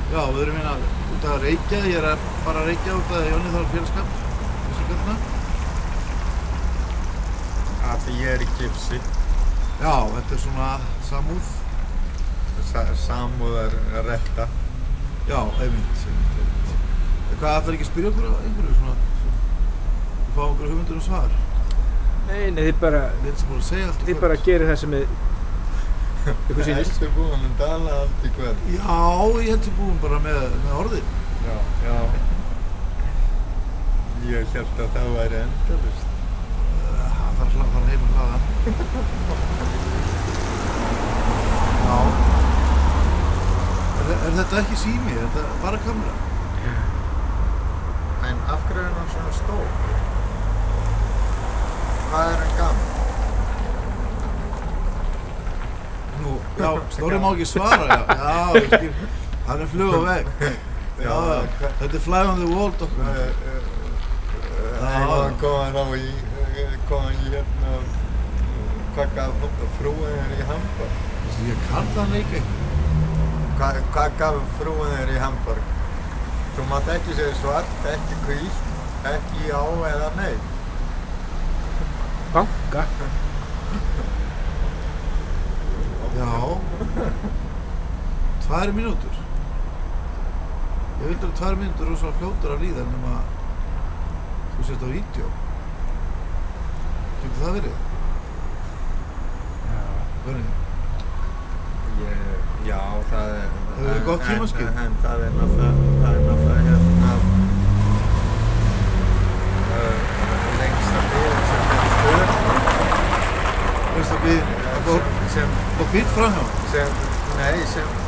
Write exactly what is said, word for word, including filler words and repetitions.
Já, við erum hérna út að reykja, ég er að bara að reykja út að Jóni þarf félagskap, þessi göttuna. Af því ég er í gipsi. Já, þetta er svona samúð. Sa samúðar retta. Já, einmitt, einmitt, einmitt. Hvað, ætlar ekki að spyrja okkur á einhverju svona? Við fáum okkur hugmyndir og svar. Nei, nei, þið bara, Við erum sem búin að segja allt í þið bara gerir það sem þið ykkur sýnist. Ertu búinn að tala allt í kvöld? Já, ég held sem búin bara með, með orðin. Já, já. Ég hélt að það væri endalaust. Það þarf að fara heim að hlaða. Já. Er, er þetta ekki sími? Er þetta bara kamera? En af hverju er hann svona stór? Hvað er hann gamall? Nú, já, Snorri má ekki svara, já. Já, ég skil. Hann er flug á vegg. Já, já. Þetta er fly on the wall dokument. Það var komin á í, komin í hérna, hvað gaf frúin þér í Hamborg? Ég kann það leik ekki. Hvað, hvað gaf frúin þér í Hamborg? Þú mátt ekki segja svart, ekki hvítt, ekki já eða nei. Banka. Já. Tvær mínútur. Ég veit að tvær mínútur eru svo fljótar að líða nema þú sért á vídeo. Getur það verið? Já. Hvernig? Ég, já, það er... Það verið gott tímaskil. En, en það er náttúrulega, það er náttúrulega hérna uh, lengsta bíðin sem er stöð. Veist að við, að fá, sem, fá bíl framhjá. sem, nei, sem